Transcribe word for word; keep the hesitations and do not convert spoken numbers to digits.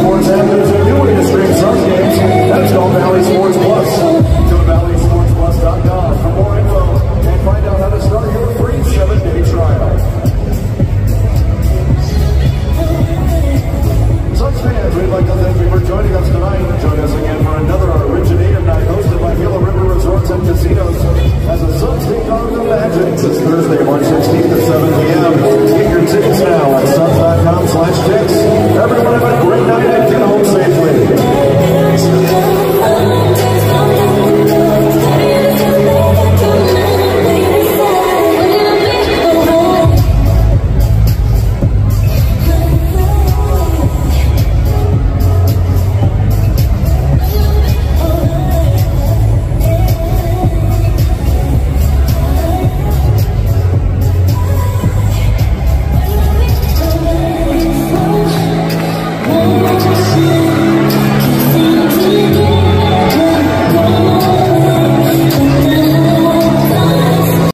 Sports app, there's a new way to stream Suns games. That's called Valley Sports Plus.